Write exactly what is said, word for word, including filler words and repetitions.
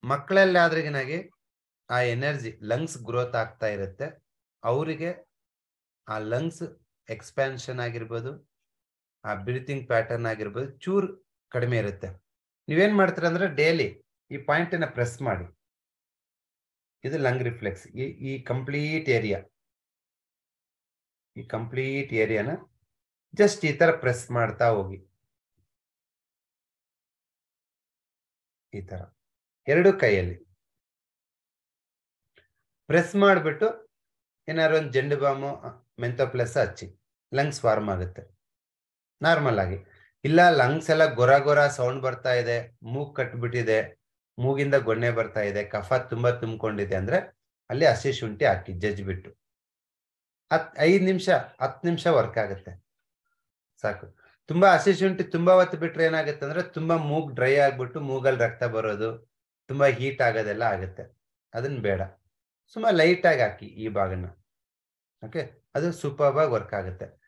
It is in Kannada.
ಮಕ್ಕಳಲ್ಲಿ ಆದ್ರಿಗಿನಾಗಿ ಆ ಎನರ್ಜಿ ಲಂಗ್ಸ್ ಗ್ರೋತ್ ಆಗ್ತಾ ಇರುತ್ತೆ. ಅವರಿಗೆ ಆ ಲಂಗ್ಸ್ ಎಕ್ಸ್ಪ್ಯಾನ್ಷನ್ ಆಗಿರ್ಬೋದು, ಆ ಬ್ರೀತಿಂಗ್ ಪ್ಯಾಟರ್ನ್ ಆಗಿರ್ಬೋದು ಚೂರ್ ಕಡಿಮೆ ಇರುತ್ತೆ. ನೀವೇನ್ ಮಾಡ್ತೀರ ಅಂದ್ರೆ ಡೈಲಿ ಈ ಪಾಯಿಂಟ್ ನ ಪ್ರೆಸ್ ಮಾಡಿ. ಇದು ಲಂಗ್ ರಿಫ್ಲೆಕ್ಸ್. ಈ ಈ ಕಂಪ್ಲೀಟ್ ಏರಿಯಾ ಈ ಕಂಪ್ಲೀಟ್ ಏರಿಯಾನ ಜಸ್ಟ್ ಈ ತರ ಪ್ರೆಸ್ ಮಾಡ್ತಾ ಹೋಗಿ. ಈ ತರ ಎರಡು ಕೈಯಲ್ಲಿ ಪ್ರೆಸ್ ಮಾಡಿಬಿಟ್ಟು ಏನಾದ್ರು ಒಂದು ಜೆಂಡು ಬಾಮು ಮೆಂಥೋ ಪ್ಲಸ್ ಹಚ್ಚಿ. ಲಂಗ್ಸ್ ವಾರ್ಮ್ ಆಗುತ್ತೆ ನಾರ್ಮಲ್ ಆಗಿ. ಇಲ್ಲ ಲಂಗ್ಸ್ ಎಲ್ಲ ಗೊರ ಗೊರ ಸೌಂಡ್ ಬರ್ತಾ ಇದೆ, ಮೂಗ್ ಕಟ್ಬಿಟ್ಟಿದೆ, ಮೂಗಿಂದ ಗೊಣ್ಣೆ ಬರ್ತಾ ಇದೆ, ಕಫ ತುಂಬಾ ತುಂಬಿಕೊಂಡಿದೆ ಅಂದ್ರೆ ಅಲ್ಲಿ ಹಸಿ ಶುಂಠಿ ಹಾಕಿ ಜಜ್ಜಿಬಿಟ್ಟು ಹತ್ ಐದ್ ನಿಮಿಷ ಹತ್ತು ನಿಮಿಷ ವರ್ಕ್ ಆಗುತ್ತೆ ಸಾಕು. ತುಂಬಾ ಹಸಿ ಶುಂಠಿ ತುಂಬಾ ಹೊತ್ತು ಬಿಟ್ರೆ ಏನಾಗುತ್ತೆ ಅಂದ್ರೆ ತುಂಬಾ ಮೂಗ್ ಡ್ರೈ ಆಗ್ಬಿಟ್ಟು ಮೂಗಲ್ಲಿ ರಕ್ತ ಬರೋದು, ತುಂಬಾ ಹೀಟ್ ಆಗೋದೆಲ್ಲ ಆಗುತ್ತೆ. ಅದನ್ನ ಬೇಡ. ಸುಮ್ಮನೆ ಲೈಟ್ ಆಗಿ ಹಾಕಿ ಈ ಭಾಗನ. ಓಕೆ, ಅದು ಸೂಪರ್ ಆಗಿ ವರ್ಕ್ ಆಗುತ್ತೆ.